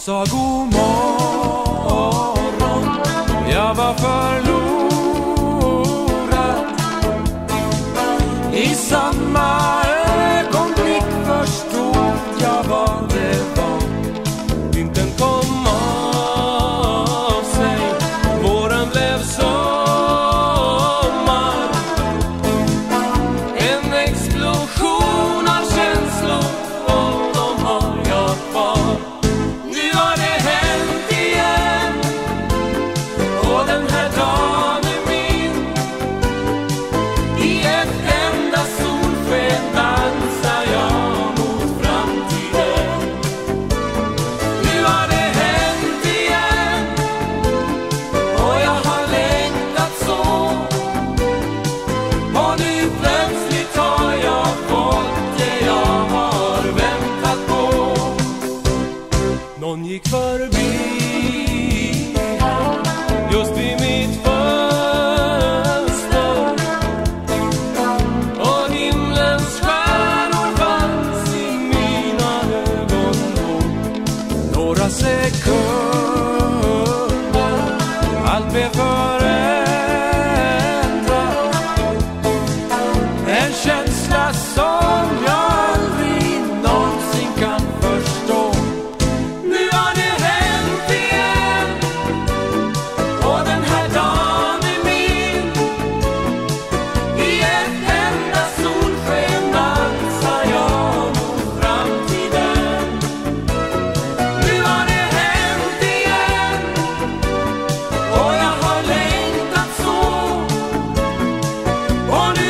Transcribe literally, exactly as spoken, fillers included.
sa god morgon, jag var förlorad. I samma ögonblick förstod jag vad det var. Vintern kom av sig, våren blev sommar. En explosion av känslor, och de har jag kvar. Nu har det hänt igen, och den här dagen är min. I ett enda solsken dansar jag mot framtiden. Nu har det hänt igen, och jag har längtat så. Och nu plötsligt har jag fått det jag har väntat på. Någon gick förbi just vid mitt fönster, och himlens stjärnor fanns i mina ögon då. Några sekunder, allt blev förändrat. En känsla som jag aldrig någonsin kan förstå. Nu har det hänt igen, och den här dagen är min. I ett enda solsken dansar jag mot framtiden. Nu har det hänt igen, och jag har längtat så. Och nu